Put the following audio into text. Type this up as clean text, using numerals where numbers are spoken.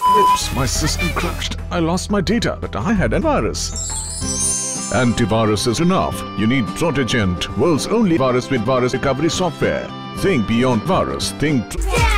Oops, my system crashed. I lost my data, but I had a virus. Antivirus is enough. You need Protogent, world's only virus with virus recovery software. Think beyond virus. Think...